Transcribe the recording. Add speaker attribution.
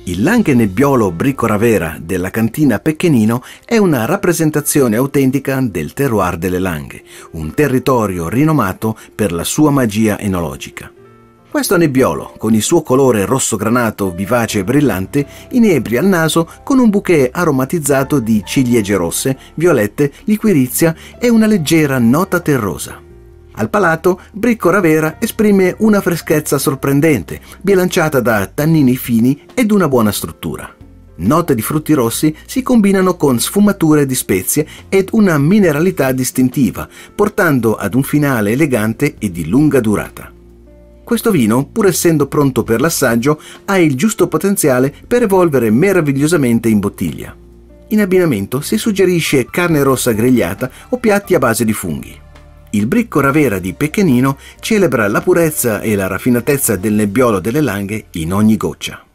Speaker 1: Il Langhe Nebbiolo Bricco Ravera della cantina Pecchenino è una rappresentazione autentica del terroir delle Langhe, un territorio rinomato per la sua magia enologica. Questo nebbiolo, con il suo colore rosso granato vivace e brillante, inebria il naso con un bouquet aromatizzato di ciliegie rosse, violette, liquirizia e una leggera nota terrosa. Al palato, Bricco Ravera esprime una freschezza sorprendente, bilanciata da tannini fini ed una buona struttura. Note di frutti rossi si combinano con sfumature di spezie ed una mineralità distintiva, portando ad un finale elegante e di lunga durata. Questo vino, pur essendo pronto per l'assaggio, ha il giusto potenziale per evolvere meravigliosamente in bottiglia. In abbinamento si suggerisce carne rossa grigliata o piatti a base di funghi. Il Bricco Ravera di Pecchenino celebra la purezza e la raffinatezza del nebbiolo delle Langhe in ogni goccia.